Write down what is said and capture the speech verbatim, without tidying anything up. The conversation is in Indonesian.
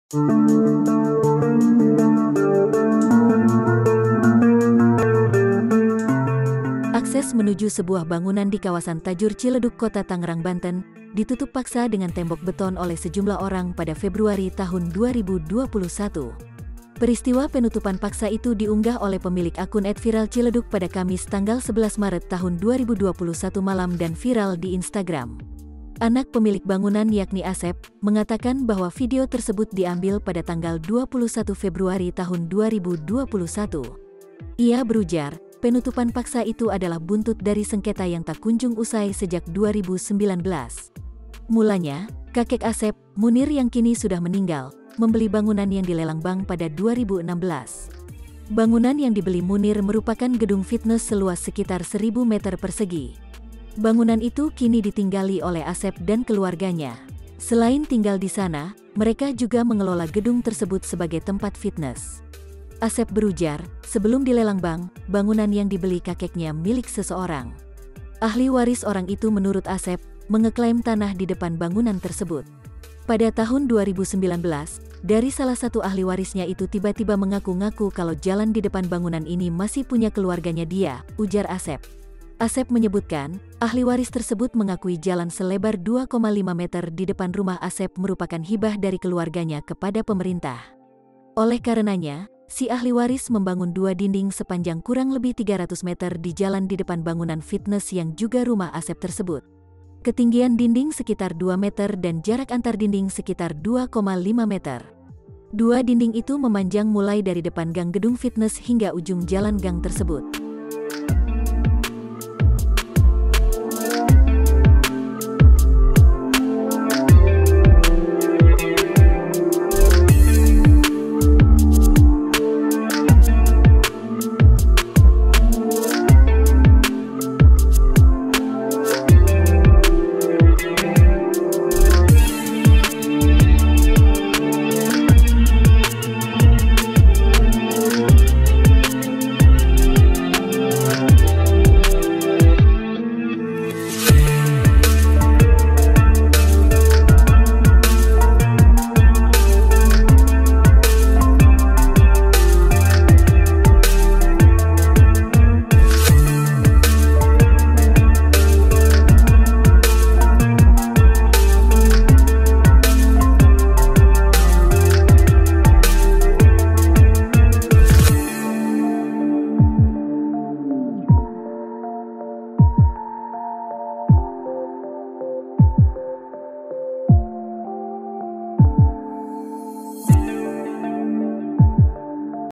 Akses menuju sebuah bangunan di kawasan Tajur Ciledug, Kota Tangerang, Banten, ditutup paksa dengan tembok beton oleh sejumlah orang pada Februari tahun dua ribu dua puluh satu. Peristiwa penutupan paksa itu diunggah oleh pemilik akun et viral ciledug pada Kamis tanggal sebelas Maret tahun dua ribu dua puluh satu malam dan viral di Instagram. Anak pemilik bangunan yakni Asep, mengatakan bahwa video tersebut diambil pada tanggal dua puluh satu Februari tahun dua ribu dua puluh satu. Ia berujar, penutupan paksa itu adalah buntut dari sengketa yang tak kunjung usai sejak dua ribu sembilan belas. Mulanya, kakek Asep, Munir yang kini sudah meninggal, membeli bangunan yang dilelang bank pada dua ribu enam belas. Bangunan yang dibeli Munir merupakan gedung fitness seluas sekitar seribu meter persegi. Bangunan itu kini ditinggali oleh Asep dan keluarganya. Selain tinggal di sana, mereka juga mengelola gedung tersebut sebagai tempat fitness. Asep berujar, sebelum dilelang bank, bangunan yang dibeli kakeknya milik seseorang. Ahli waris orang itu menurut Asep, mengeklaim tanah di depan bangunan tersebut. Pada tahun dua ribu sembilan belas, dari salah satu ahli warisnya itu tiba-tiba mengaku-ngaku kalau jalan di depan bangunan ini masih punya keluarganya dia, ujar Asep. Asep menyebutkan, ahli waris tersebut mengakui jalan selebar dua koma lima meter di depan rumah Asep merupakan hibah dari keluarganya kepada pemerintah. Oleh karenanya, si ahli waris membangun dua dinding sepanjang kurang lebih tiga ratus meter di jalan di depan bangunan fitness yang juga rumah Asep tersebut. Ketinggian dinding sekitar dua meter dan jarak antar dinding sekitar dua koma lima meter. Dua dinding itu memanjang mulai dari depan gang gedung fitness hingga ujung jalan gang tersebut.